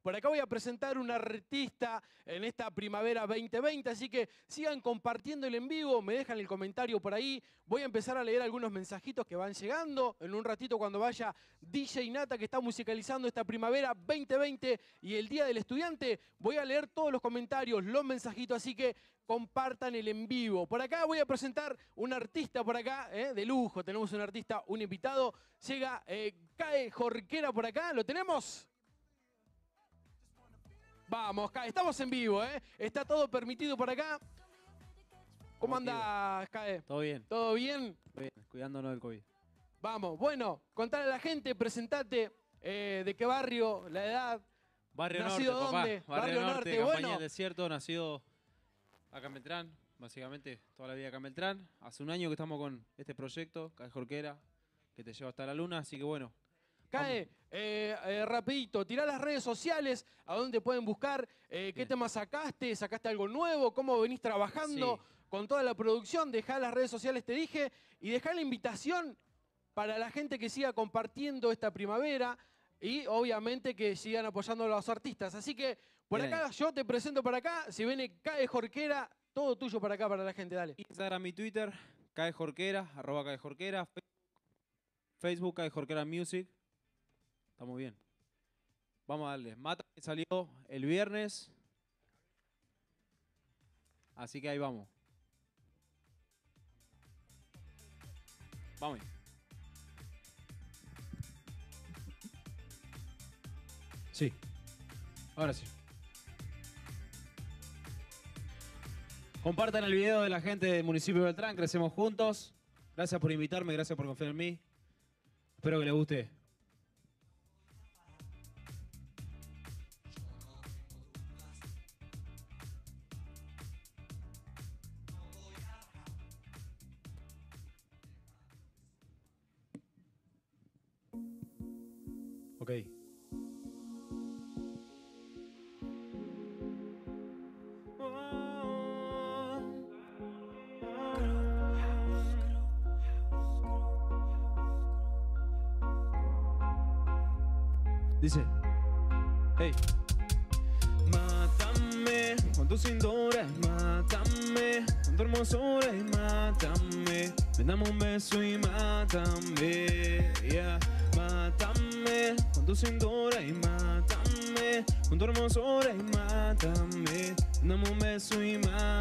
Por acá voy a presentar un artista en esta primavera 2020, así que sigan compartiendo el en vivo, me dejan el comentario por ahí. Voy a empezar a leer algunos mensajitos que van llegando. En un ratito cuando vaya DJ Nata, que está musicalizando esta primavera 2020 y el Día del Estudiante, voy a leer todos los comentarios, los mensajitos, así que compartan el en vivo. Por acá voy a presentar un artista por acá, de lujo. Tenemos un artista, un invitado. Llega Cae Jorquera por acá. ¿Lo tenemos? Vamos, Cae. Estamos en vivo, Está todo permitido por acá. ¿Cómo andás, Cae? Todo bien. ¿Todo bien? Bien, cuidándonos del COVID. Vamos. Bueno, contale a la gente, presentate de qué barrio, la edad. Barrio ¿Nacido Norte, dónde? papá. Barrio Norte, bueno. Campaña del Desierto, nacido acá en Beltrán, básicamente toda la vida acá en Beltrán. Hace un año que estamos con este proyecto, Cae Jorquera, que te lleva hasta la luna, así que bueno. Cae, rapidito, tirá las redes sociales, a dónde pueden buscar, qué temas sacaste, sacaste algo nuevo, cómo venís trabajando con toda la producción, dejá las redes sociales, te dije, y dejá la invitación para la gente que siga compartiendo esta primavera y obviamente que sigan apoyando a los artistas. Así que por acá yo te presento para acá, si viene Cae Jorquera, todo tuyo para acá, para la gente, dale. Instagram y Twitter, Cae Jorquera, @Cae Jorquera, Facebook, Cae Jorquera Music. Estamos bien. Vamos a darle. Mata que salió el viernes. Así que ahí vamos. Vamos. Sí. Ahora sí. Compartan el video de la gente del municipio de Beltrán. Crecemos juntos. Gracias por invitarme. Gracias por confiar en mí. Espero que les guste. Ok. Dice, hey. Mátame con tu cintura, mátame con tu hermosura y mátame. Ven, dame un beso y mátame, yeah. Mátame con tu cintura y mátame con tu hermosura y mátame. Dame un beso y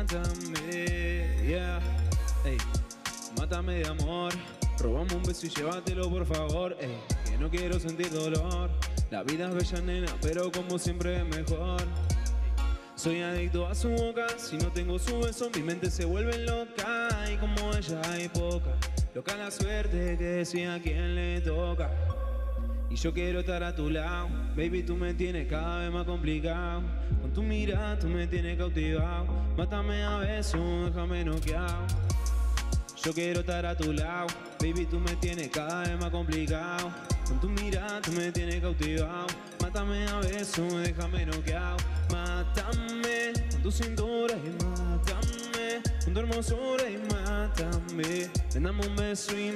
mátame, yeah. Hey. Mátame de amor, robame un beso y llévatelo por favor, ey. Que no quiero sentir dolor. La vida es bella, nena, pero como siempre es mejor. Soy adicto a su boca, si no tengo su beso mi mente se vuelve loca. Y como ella hay poca, loca la suerte que decía a quien le toca. Y yo quiero estar a tu lado, baby, tú me tienes cada vez más complicado. Con tu mirada tú me tienes cautivado. Mátame a besos, déjame noqueado. Yo quiero estar a tu lado, baby, tú me tienes cada vez más complicado. Con tu mirada tú me tienes cautivado. Mátame a besos, déjame noqueado. Mátame con tu cintura y mátame con tu hermosura y mátame. Ven, dame un beso y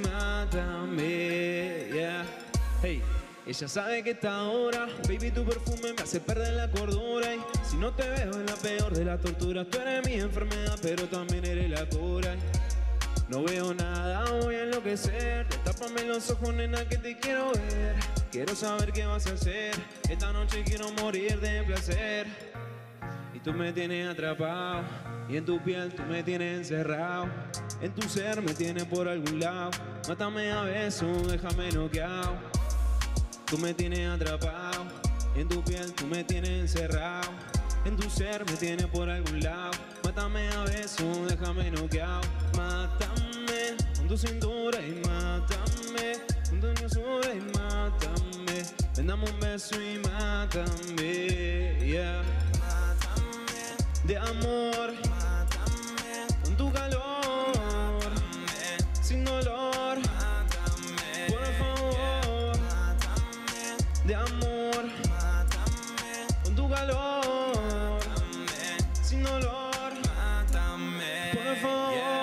mátame, yeah. Hey. Ella sabe que está ahora, baby, tu perfume me hace perder la cordura. Y si no te veo es la peor de las torturas. Tú eres mi enfermedad, pero también eres la cura. No veo nada, voy a enloquecer. Tápame los ojos, nena, que te quiero ver. Quiero saber qué vas a hacer. Esta noche quiero morir de placer. Y tú me tienes atrapado, y en tu piel tú me tienes encerrado. En tu ser me tienes por algún lado. Mátame a besos, déjame noqueado. Tú me tienes atrapado, y en tu piel tú me tienes encerrado. En tu ser me tienes por algún lado. Mátame a besos, déjame noqueado. Mátame con tu cintura y mátame con tu hermosura y mátame. Ven, dame un beso y mátame, yeah. Mátame de amor, mátame con tu calor, mátame sin dolor, mátame por favor, mátame de amor, mátame con tu calor, mátame sin dolor, mátame por favor, yeah.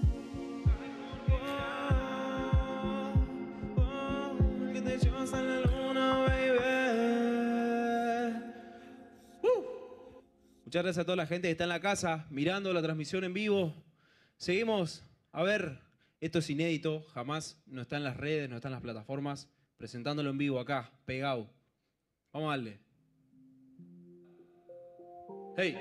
Que te llevas a la luna. Muchas gracias a toda la gente que está en la casa mirando la transmisión en vivo. Seguimos. A ver, esto es inédito. Jamás no está en las redes, no está en las plataformas. Presentándolo en vivo acá, pegado. Vamos a darle. Hey.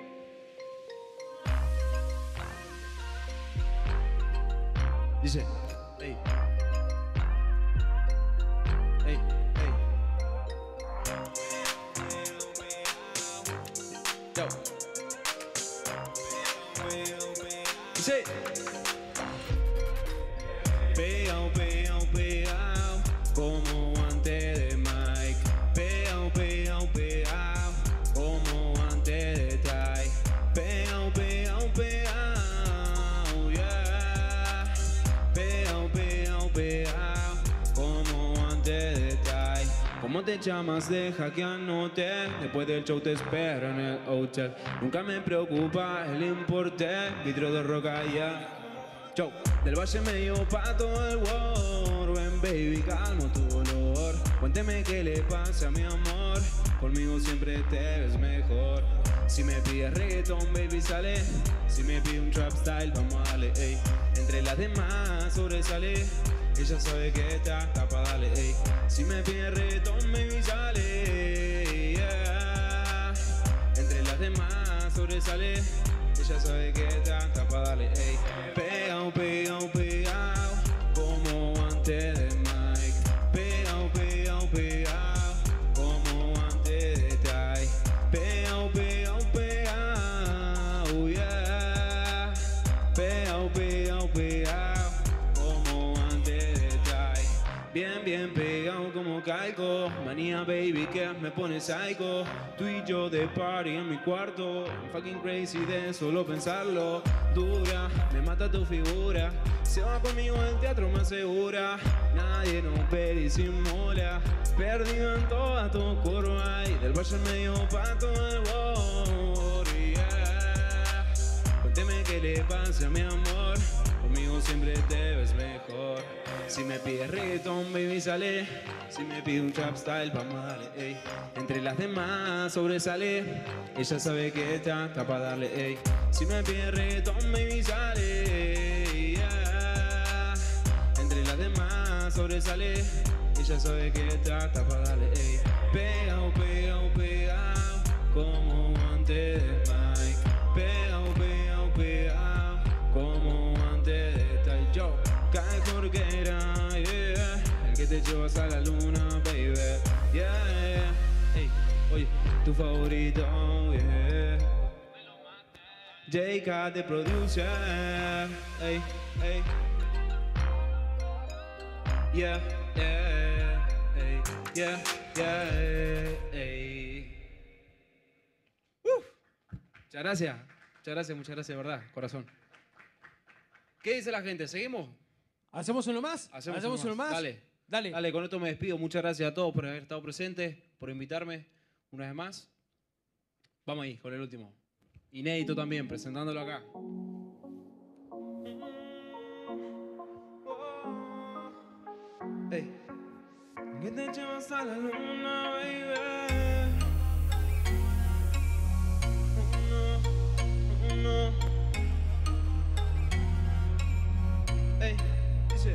Dice. Hey. Hey, hey. Yo. Dice. Pegao, pegao, pegao, como antes de Mike. Pegao, pegao, pegao, como antes de Ty. Pegao, pegao, pegao, yeah. Pegao, pegao, pegao, como antes de Ty. ¿Cómo te llamas? Deja que anote. Después del show te espero en el hotel. Nunca me preocupa el importe. Vitro de roca, yeah. Show. Del valle medio pa' todo el world. Ven baby, calmo tu dolor. Cuénteme qué le pasa a mi amor. Conmigo siempre te ves mejor. Si me pides reggaeton, baby, sale. Si me pide un trap style, vamos a darle, ey. Entre las demás sobresale. Ella sabe que está pa' darle, ey. Si me pide reggaeton, baby, sale, yeah. Entre las demás sobresale. Ella sabe que está pa' darle, ey. Pegao, pegao, pegao, como antes de Mike. Pegao, pegao, pegao, como antes de Ty. Pegao, pegao, pegao, yeah. Pegao, pegao, pegao, como antes de Ty. Bien, bien pegado como calco. Manía, baby, que me pone psycho. Tú y yo de party en mi cuarto. I'm fucking crazy de solo pensarlo. Dura, me mata tu figura. Se va conmigo al teatro, me asegura. Nadie nos ve y disimula. Perdido en toda tu curva. Y del valle medio pa' todo el world, yeah. Cuénteme qué le pasa a mi amor. Conmigo siempre te ves mejor. Si me pides reggaeton, baby, sale. Si me pide un trap style, vamos a darle, ey. Entre las demás sobresale. Ella sabe que está pa' darle, ey. Si me pide reggaeton, baby, sale, yeah. Entre las demás sobresale. Ella sabe que está pa' darle, ey. Pegao, pegao, pegao, como antes de Mike. Pegao, pegao, pegao, como antes de tal. Yo, cae Jorquera, yeah. El que te llevas a la luna, baby, yeah. Hey, oye, tu favorito, yeah. JK the producer, hey, hey. Yeah, yeah, hey, yeah, yeah, hey. Muchas gracias, de verdad, corazón. ¿Qué dice la gente? ¿Seguimos? ¿Hacemos uno más? Hacemos uno más. Dale. Dale. Dale, con esto me despido. Muchas gracias a todos por haber estado presentes, por invitarme una vez más. Vamos ahí, con el último. Inédito también, presentándolo acá. Hey. ¿Qué te llevas a la luna, baby? No. Hey, dice.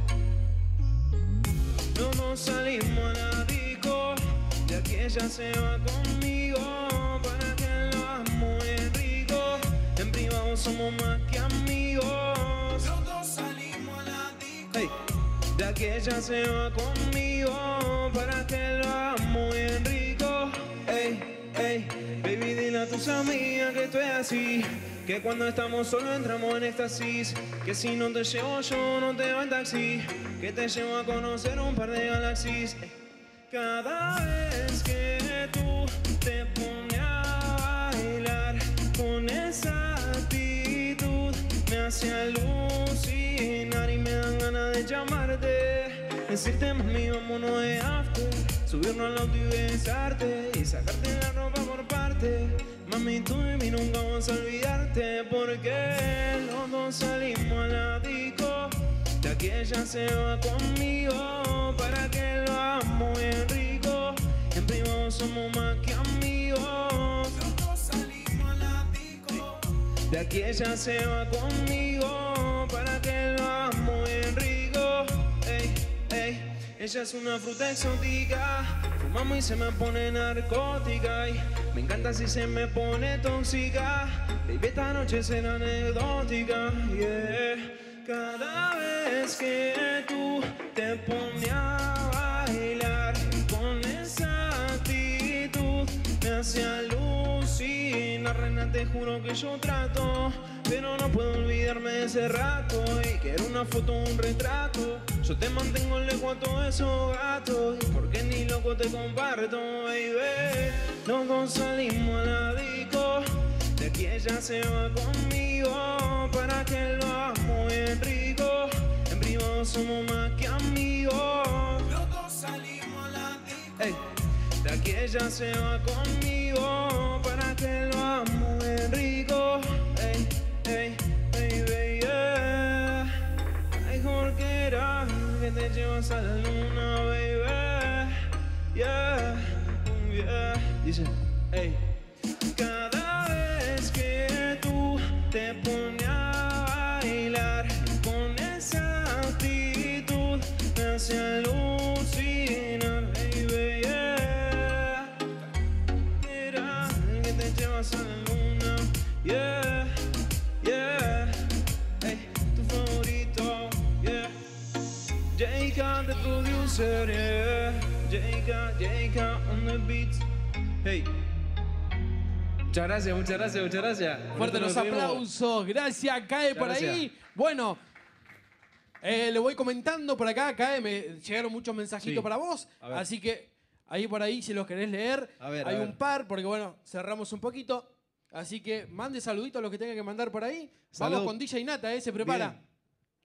No nos salimos a la disco, ya que ella se va conmigo, para que lo hagas muy rico. En privado somos más que amigos. Los dos salimos a la disco, hey, ya que ella se va conmigo, para que lo hagas muy rico. Hey, hey, baby, dile a tus amigas que estoy así, que cuando estamos solos entramos en éxtasis, que si no te llevo yo no te va en taxi, que te llevo a conocer un par de galaxias. Cada vez que tú te pones a bailar con esa actitud, me hace alucinar y me dan ganas de llamarte, decirte mami vámonos de after, subirnos al auto y besarte y sacarte la ropa por parte. Mami, tú y mí nunca vamos a olvidarte, porque los dos salimos a la disco, ya que ella se va conmigo, para que lo hagas muy rico. En privado somos más que amigos. Los dos salimos a la De aquí ella se va conmigo para que lo amo bien rico. Ey, ey. Ella es una fruta exótica, fumamos y se me pone narcótica. Y me encanta si se me pone tóxica. Baby, esta noche será anecdótica. Yeah. Cada vez que tú te pones a bailar con esa actitud, me hace alucinar. Reina, te juro que yo trato, pero no puedo olvidarme de ese rato. Y quiero una foto, un retrato. Yo te mantengo lejos a todos esos gatos, porque ni loco te comparto, baby. Los dos salimos a la disco, de aquí ella se va conmigo para que lo amo bien rico. En privado somos más que amigos. Los dos salimos a la disco. Ey. De aquí ella se va conmigo para que lo amo bien rico. Ey, ey, baby, yeah. Ay, Jorquera, que te llevas a la luna, baby. Yeah, yeah. Dice, ey. Cada vez que tú te pones a bailar con esa actitud, me hace alucinar, baby, yeah. Era que te llevas a la luna, yeah, yeah. Hey, tu favorito, yeah. J.K. the producer, yeah. J.K. on the beats, hey. Muchas gracias, muchas gracias, muchas gracias. Fuerte los aplausos. Gracias, Cae por ahí. Bueno, le voy comentando por acá, Cae, me llegaron muchos mensajitos para vos. Así que ahí por ahí, si los querés leer, hay un par, porque bueno, cerramos un poquito. Así que mande saluditos a los que tengan que mandar por ahí. Vamos con DJ Nata, se prepara. Bien.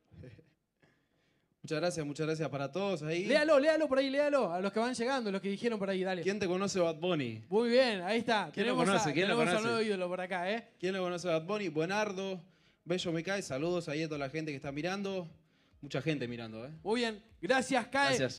Muchas gracias para todos ahí. Léalo por ahí, léalo. A los que van llegando, los que dijeron por ahí, dale. ¿Quién te conoce Bad Bunny? Muy bien, ahí está. ¿Quién lo conoce? Tenemos a nuevo ídolo por acá, ¿Quién lo conoce Bad Bunny? Buenardo, Bello Me Cae. Saludos ahí a toda la gente que está mirando. Mucha gente mirando, Muy bien. Gracias, Cae. Gracias.